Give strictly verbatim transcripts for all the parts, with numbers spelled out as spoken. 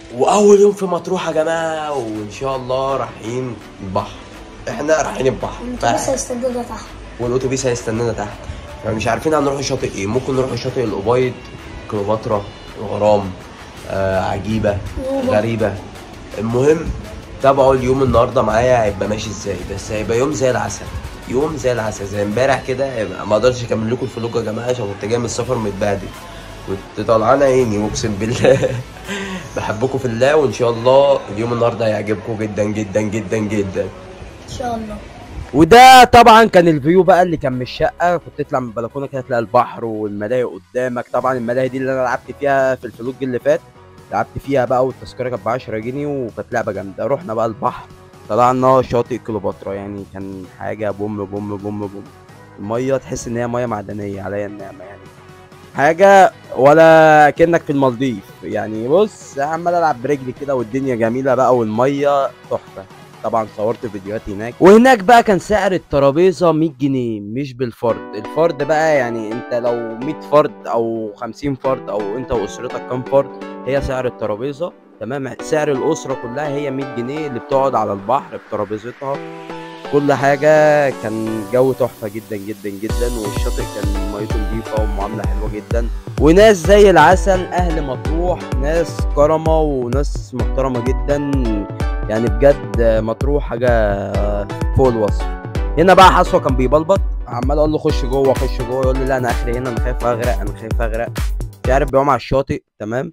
واول يوم في مطروح يا جماعه، وان شاء الله رايحين البحر. احنا رايحين البحر الاتوبيس هيستنانا تحت، والاتوبيس هيستنانا تحت. يعني مش عارفين هنروح شاطئ ايه. ممكن نروح شاطئ الابيض، كليوباترا، الغرام، آه عجيبه، يوبا. غريبه. المهم تابعوا اليوم النهارده معايا هيبقى ماشي ازاي. بس هيبقى يوم زي العسل، يوم زي العسل زي امبارح كده. ما اقدرش اكمل لكم الفلوج يا جماعه عشان كنت جاي من السفر متبهدل، كنت طلعان عيني اقسم بالله. بحبكم في الله، وان شاء الله اليوم النهارده هيعجبكم جدا جدا جدا جدا ان شاء الله. وده طبعا كان الفيو بقى اللي كان من الشقه. كنت تطلع من البلكونه كده تلاقي البحر والملاهي قدامك. طبعا الملاهي دي اللي انا لعبت فيها في الفلوج اللي فات، لعبت فيها بقى والتذكره كانت ب عشرة جنيه وكانت لعبه جامده. رحنا بقى البحر، طلعنا شاطئ كليوباترا، يعني كان حاجه بوم بوم بوم بوم. الميه تحس ان هي ميه معدنيه عليا النعمه، يعني حاجه ولا كأنك في المالديف. يعني بص عمال العب برجلي كده والدنيا جميله بقى والميه تحفه. طبعا صورت فيديوهات هناك. وهناك بقى كان سعر الترابيزه مية جنيه مش بالفرد. الفرد بقى يعني انت لو مية فرد او خمسين فرد او انت واسرتك كام فرد، هي سعر الترابيزه. تمام، سعر الاسره كلها هي مية جنيه اللي بتقعد على البحر بترابيزتها كل حاجه. كان جو تحفه جدا جدا جدا، والشاطئ كان ميته نضيفه ومعامله حلوه جدا، وناس زي العسل. اهل مطروح ناس كرمه وناس محترمه جدا، يعني بجد مطروح حاجه فوق الوصف. هنا بقى حسوه كان بيبلبط، عمال اقول له خش جوه خش جوه، يقول لي لا انا اخري هنا، انا خايف اغرق انا خايف اغرق مش عارف. بيعوم على الشاطئ تمام.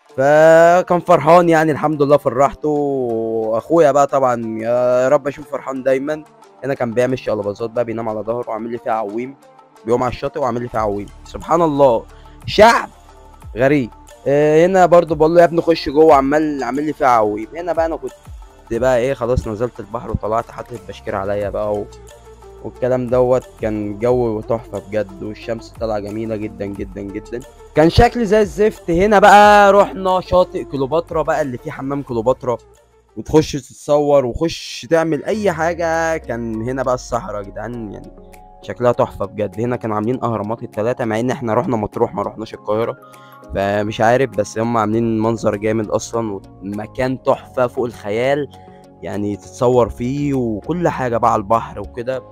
فكان فرحان يعني الحمد لله في راحته. واخويا بقى طبعا يا رب اشوف فرحان دايما. هنا كان بيعمل شقلباظات بقى، بينام على ظهره وعامل لي فيها عويم، بيقوم على الشاطئ وعامل لي فيها عويم. سبحان الله، شعب غريب. آه، هنا برضو بقول له يا ابني خش جوه، عمال عامل لي فيها عويم. هنا بقى انا كنت بقى ايه خلاص نزلت البحر وطلعت حاطط البشكير عليا بقى و... والكلام دوت. كان جو تحفه بجد، والشمس طالعه جميله جدا جدا جدا. كان شكلي زي الزفت. هنا بقى رحنا شاطئ كليوباترا بقى اللي فيه حمام كليوباترا، وتخش تتصور وخش تعمل اي حاجه. كان هنا بقى الصحراء يا جدعان، يعني شكلها تحفه بجد. هنا كانوا عاملين اهرامات الثلاثه، مع ان احنا رحنا مطروح ما رحناش القاهره، فمش عارف، بس هم عاملين منظر جامد اصلا، والمكان تحفه فوق الخيال، يعني تتصور فيه وكل حاجه بقى على البحر وكده.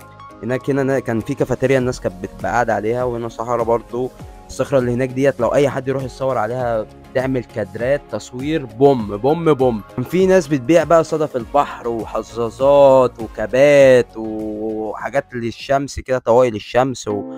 هناك هنا كان في كافيتيريا الناس كانت بتبقى قاعده عليها. وهنا صحراء برضو. الصخره اللي هناك ديت لو اي حد يروح يتصور عليها تعمل كادرات تصوير بوم بوم بوم. كان في ناس بتبيع بقى صدف البحر وحظاظات وكابات وحاجات للشمس كده، طواقي للشمس و...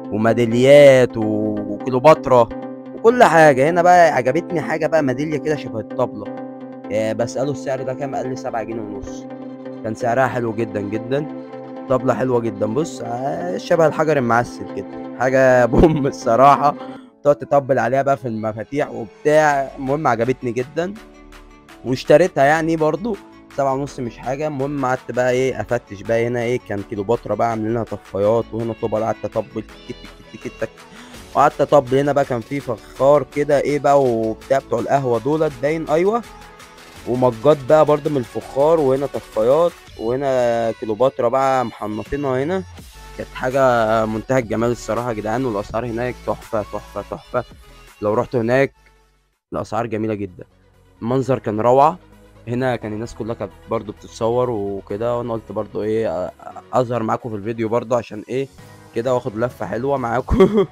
وميداليات و... وكليوباترا وكل حاجه. هنا بقى عجبتني حاجه بقى، ميداليه كده شبه الطبله. آه، بسأله السعر ده كام، قال لي سبعة جنيه ونص. كان سعرها حلو جدا جدا. طبلة حلوة جدا، بص آه، شبه الحجر المعسل كده، حاجة بوم الصراحة. تقعد تطبل عليها بقى في المفاتيح وبتاع. المهم عجبتني جدا واشتريتها يعني برضو. سبعة ونص مش حاجة. المهم قعدت بقى ايه افتش بقى. هنا ايه كان كيلوباترا بقى عاملين لها طفايات، وهنا طوبة قعدت اطبل تك تك تك تك. وقعدت اطبل. هنا بقى كان في فخار كده ايه بقى وبتاع بتوع القهوة دولت باين، ايوه، ومجات بقى برضه من الفخار. وهنا طفايات، وهنا كليوباترا بقى محنطينها. هنا كانت حاجة منتهى الجمال الصراحة يا جدعان. والأسعار هناك تحفة تحفة تحفة. لو رحت هناك الأسعار جميلة جدا، المنظر كان روعة. هنا كان الناس كلها كانت برضه بتتصور وكده، وأنا قلت برضه إيه أ- أظهر معاكم في الفيديو برضه عشان إيه كده واخد لفة حلوة معاكم.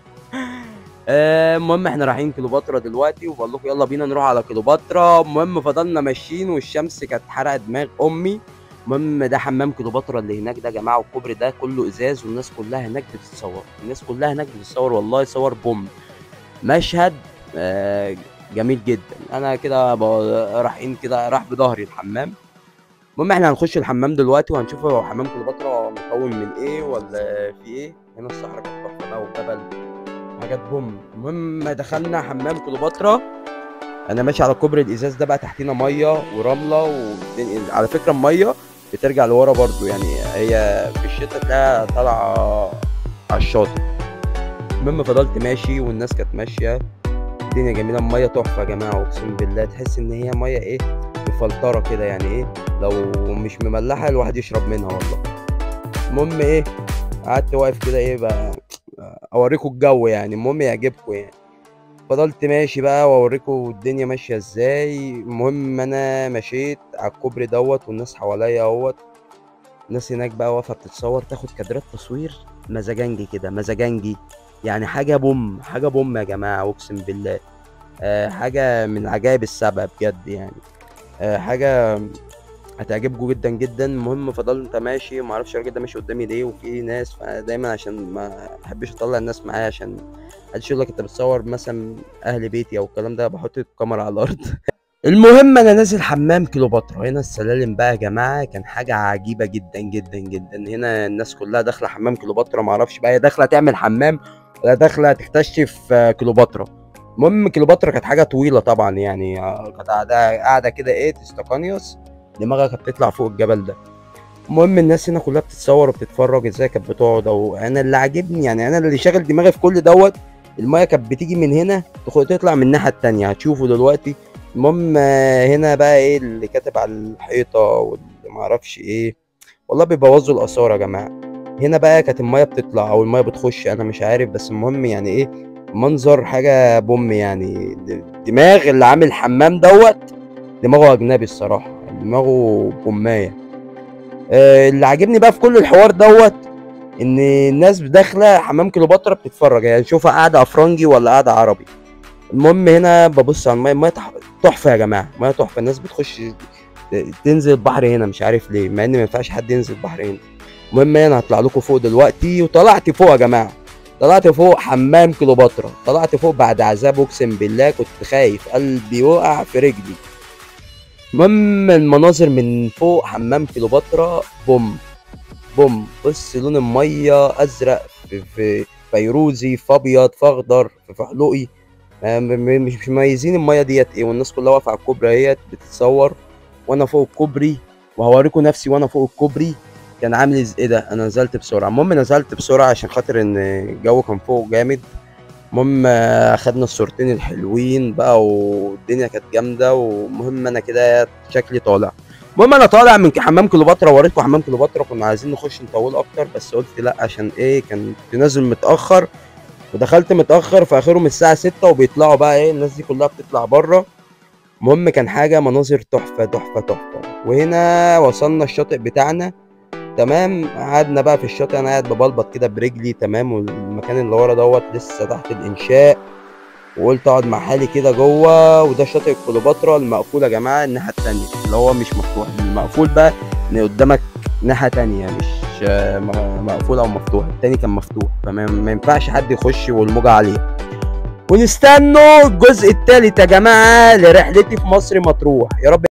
آه، المهم احنا رايحين كليوباترا دلوقتي، وبقول لكم يلا بينا نروح على كليوباترا. المهم فضلنا ماشيين والشمس كانت حرقه دماغ امي. المهم ده حمام كليوباترا اللي هناك ده يا جماعه، والكوبري ده كله ازاز، والناس كلها هناك بتتصور. الناس كلها هناك بتتصور والله، صور بوم. مشهد آه جميل جدا. انا كده ب- رايحين كده راح بظهري الحمام. المهم احنا هنخش الحمام دلوقتي وهنشوف هو حمام كليوباترا مكون من ايه ولا في ايه. هنا الصحراء كانت تحفه بقى والجبل حاجات بوم. المهم دخلنا حمام كليوباترا. انا ماشي على كوبري الازاز ده بقى، تحتينا ميه ورمله والدنيا. على فكره الميه بترجع لورا برضو، يعني هي في الشتاء تلاقيها طالعه على الشاطئ. المهم فضلت ماشي والناس كانت ماشيه. الدنيا جميله، الميه تحفه يا جماعه، اقسم بالله تحس ان هي ميه ايه مفلتره كده، يعني ايه لو مش مملحه الواحد يشرب منها والله. المهم ايه قعدت واقف كده ايه بقى اوريكم الجو، يعني المهم يعجبكم يعني. فضلت ماشي بقى واوريكم الدنيا ماشيه ازاي. المهم انا مشيت على الكوبري دوت والناس حواليا اهوت، الناس هناك بقى واقفه بتتصور، تاخد كادرات تصوير مزاجنجي كده، مزاجنجي يعني حاجه بوم، حاجه بوم يا جماعه اقسم بالله. آه حاجه من عجائب السبع بجد يعني. آه حاجه هتعجبكم جدا جدا. المهم فضلت ماشي وما اعرفش الراجل ده ماشي قدامي ليه وفي ناس، فدايما عشان ما احبش اطلع الناس معايا عشان محدش يقول لك انت بتصور مثلا اهل بيتي او الكلام ده، بحط الكاميرا على الارض. المهم انا نازل حمام كليوباترا. هنا السلالم بقى يا جماعه كان حاجه عجيبه جدا جدا جدا. هنا الناس كلها داخله حمام كليوباترا، ما اعرفش بقى هي داخله تعمل حمام ولا داخله تكتشف آه، كليوباترا. المهم كليوباترا كانت حاجه طويله طبعا يعني، آه، كانت قاعده قاعده كده ايه تستقانيوس، دماغها كانت بتطلع فوق الجبل ده. المهم الناس هنا كلها بتتصور وبتتفرج ازاي كانت بتقعد. او انا اللي عاجبني يعني، انا اللي شاغل دماغي في كل دوت، المايه كانت بتيجي من هنا تخ- تطلع من الناحيه التانيه، هتشوفوا دلوقتي. المهم آه، هنا بقى ايه اللي كاتب على الحيطه واللي معرفش ايه، والله بيبوظوا الاثار يا جماعه. هنا بقى كانت المايه بتطلع او المايه بتخش، انا مش عارف، بس المهم يعني ايه، منظر حاجه بوم يعني. د- دماغ اللي عامل حمام دوت دماغه اجنبي الصراحه، دماغه بومايه. آه، اللي عاجبني بقى في كل الحوار دوت ان الناس داخله حمام كليوباترا بتتفرج، يعني شوفها قاعده افرنجي ولا قاعده عربي. المهم هنا ببص على الميه، الميه تح- تحفه يا جماعه، الميه تحفه. الناس بتخش تنزل البحر هنا مش عارف ليه، مع ان ما ينفعش حد ينزل البحر هنا. المهم انا هطلع لكم فوق دلوقتي، وطلعت فوق يا جماعه، طلعت فوق حمام كليوباترا، طلعت فوق بعد عذاب اقسم بالله، كنت خايف قلبي وقع في رجلي. المهم المناظر من فوق حمام كليوباترا بوم بوم. بص لون الميه ازرق في, في فيروزي، في ابيض، في اخضر، في فحلوقي. آه، م- م- مش مش مميزين الميه ديت ايه. والناس كلها واقفه على الكوبري اهيت بتتصور وانا فوق الكوبري، وهوريكم نفسي وانا فوق الكوبري كان عامل ازاي. ايه ده، انا نزلت بسرعه. المهم نزلت بسرعه عشان خاطر ان الجو كان فوق جامد. المهم آه، خدنا الصورتين الحلوين بقى والدنيا كانت جامده. ومهم انا كده شكلي طالع. المهم انا طالع من حمام كليوباترا، وريتكم حمام كليوباترا، كنا عايزين نخش نطول اكتر بس قلت لا عشان ايه، كان نازل متاخر ودخلت متاخر، في اخرهم الساعه ستة وبيطلعوا بقى ايه الناس دي كلها بتطلع بره. المهم كان حاجه مناظر تحفه تحفه تحفه. وهنا وصلنا الشاطئ بتاعنا تمام. قعدنا بقى في الشاطئ، انا قاعد ببلبط كده برجلي تمام، والمكان اللي ورا دوت لسه تحت الانشاء، وقلت اقعد مع حالي كده جوه. وده شاطئ كليوباترا المقفول يا جماعه، الناحيه التانيه اللي هو مش مفتوح. المقفول بقى ان قدامك ناحيه تانيه، مش آه، م- مقفول او مفتوح. التاني كان مفتوح، فما ما ينفعش حد يخش والموجه عليه. ونستنوا الجزء التالت يا جماعه لرحلتي في مصر مطروح، يا رب.